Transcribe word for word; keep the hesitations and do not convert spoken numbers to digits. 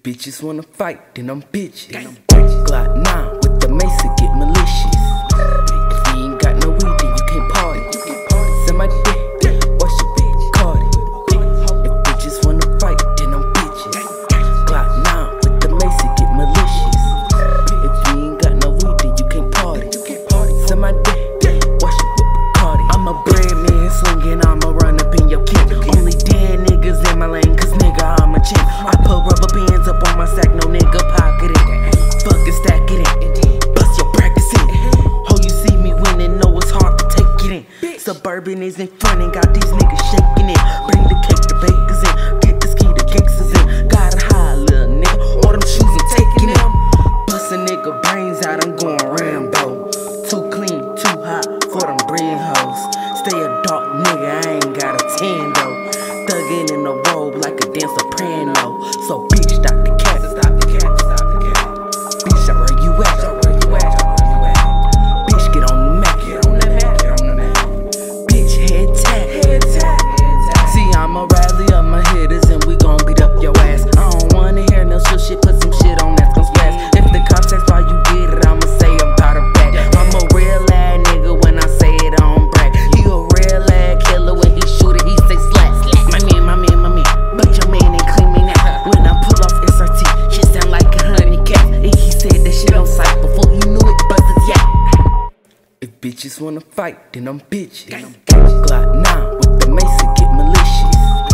bitches wanna fight, then I'm bitches. Glock nine with the Mason, get malicious. If you ain't got no weed, then you can't party. Send my dick, wash your bitch, Cardi. If bitches wanna fight, then I'm bitches. Glock nine with the Mason, get malicious. If you ain't got no weed, then you can't party. Send my dick, wash your bitch, Cardi. I'm a bread man swinging, I'ma run up in your kid. Only dead niggas in my lane, cause nigga I'm a champ. I put rubber bands up on my sack, no nigga pocket it. Fucking stack it in, bust your practice in. Oh, you see me winning, know it's hard to take it in. Suburban is in front and got these niggas shaking it. Bring the cake to bakers in, get the ski to gangsters in. Gotta high, little nigga, all them shoes I'm taking it. Bust a nigga brains out, I'm going Rambo. Too clean, too hot for them bread hoes. Stay a dark nigga, I ain't got a ten though. Thuggin' in the robe like a damn soprano. So bitch, stop the cat, stop the cat, stop the cat. Bitch, stop where you at, stop where you at, stop where you at. Bitch, get on the Mac, get on the Mac, get on the Mac. Bitch, head tap, head tap, head tap. See, I'ma rally up my hitters and we gon' beat up your ass. I don't wanna hear no shit, shit, put some shit on that's gon' splash. If the cops ask why you did it, I'ma say I'm proud of back. I'm a real ass nigga when I say it, I don't brag. He a real ass killer when he shoot it, he say slap. My man, my man, my man, but your man ain't clean me now. When I pull off S R T, shit sound like a honey cat. And he said that shit on sight before he knew it, bust his yak. If bitches wanna fight, then I'm bitches. Glock nine with the Mason, get malicious.